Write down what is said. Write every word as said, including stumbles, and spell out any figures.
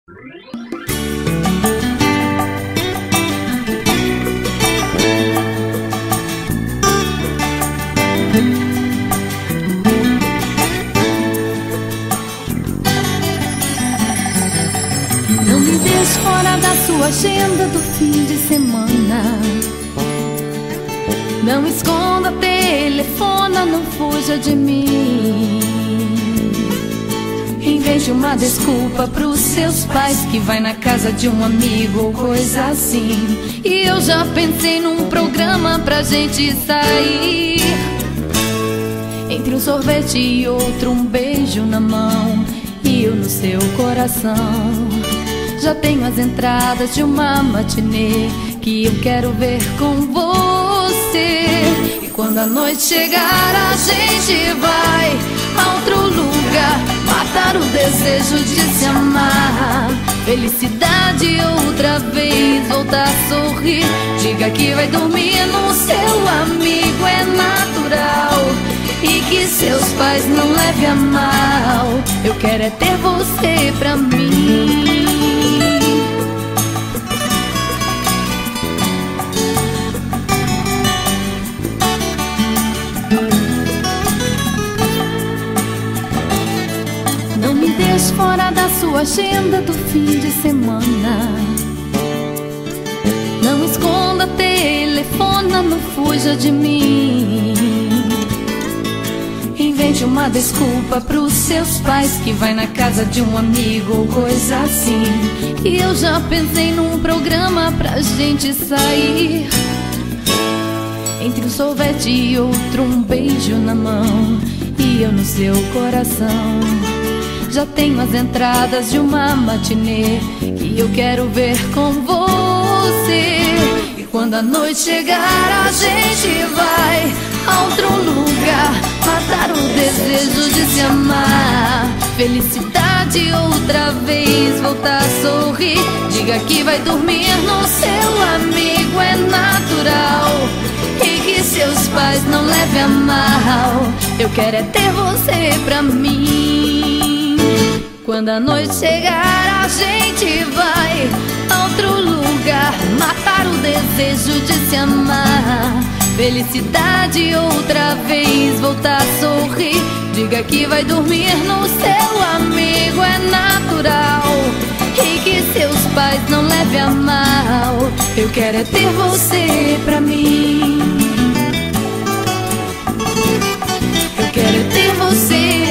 Não me deixe fora da sua agenda do fim de semana. Não esconda, telefona, não fuja de mim. Invente uma desculpa pros seus pais que vai na casa de um amigo ou coisa assim. E eu já pensei num programa pra gente sair. Entre um sorvete e outro, um beijo na mão e eu no seu coração. Já tenho as entradas de uma matinê que eu quero ver com você. E quando a noite chegar a gente vai a outro lugar, matar o desejo de se amar. Felicidade outra vez, voltar a sorrir. Diga que vai dormir no seu amigo, é natural. E que seus pais não levem a mal. Eu quero é ter você pra mim. Não me deixe fora da sua agenda do fim de semana. Não esconda, telefona, não fuja de mim. Invente uma desculpa pros seus pais que vai na casa de um amigo ou coisa assim. E eu já pensei num programa pra gente sair. Entre um sorvete e outro, um beijo na mão e eu no seu coração. Já tenho as entradas de uma matinê que eu quero ver com você. E quando a noite chegar a gente vai a outro lugar, matar o desejo de se amar. Felicidade outra vez, voltar a sorrir. Diga que vai dormir no seu amigo, é natural. E que seus pais não levem a mal. Eu quero é ter você pra mim. Quando a noite chegar a gente vai a outro lugar, matar o desejo de se amar. Felicidade outra vez, voltar a sorrir. Diga que vai dormir no seu amigo, é natural. E que seus pais não levem a mal. Eu quero é ter você pra mim. Eu quero é ter você